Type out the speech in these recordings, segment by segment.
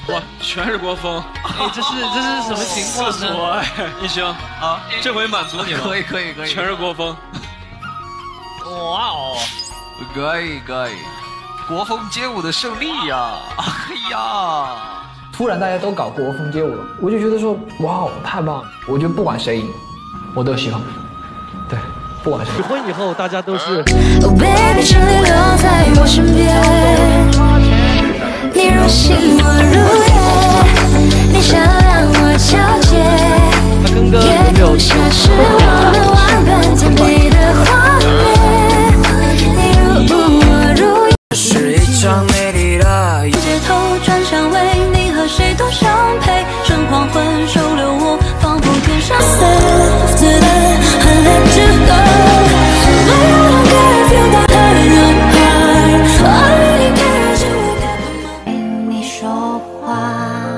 哇，全是国风！ 哎，这是什么情况呢？ 一行啊，这回满足你了。 可以， 全是国风。 哇哦，可以，国风街舞的胜利呀！哎呀， 突然大家都搞国风街舞了，我就觉得说，哇，太棒了！我觉得不管谁赢，我都喜欢。对，不管谁。 结婚以后，大家都是。 Oh baby， 请你留在我身边。你如星，我如夜，你想让我皎洁，夜空下是我们玩伴甜美的画面。你如雾，我如烟， 是一场美丽的街头转向为你和谁都相配，趁黄昏收留我，仿佛天上。Self to the I let you go, but I don't care if you don't hurt your heart. All I really care is you will get the moment. 你说话，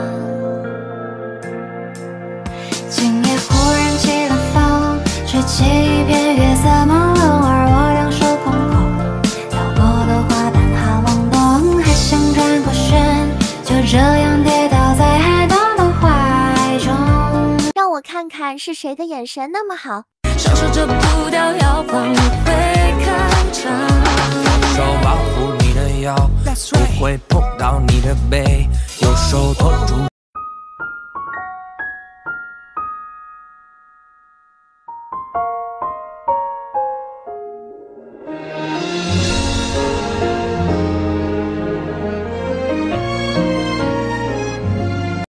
今夜忽然起了风，吹起一片月色朦胧，而我两手空空，掉落的花瓣好懵懂，还想转过身，就这样跌倒在海盗的怀中。 让我看看是谁的眼神那么好。 享受着步调摇晃，我会看场。 手保护你的腰，不会碰到你的背，右手托住。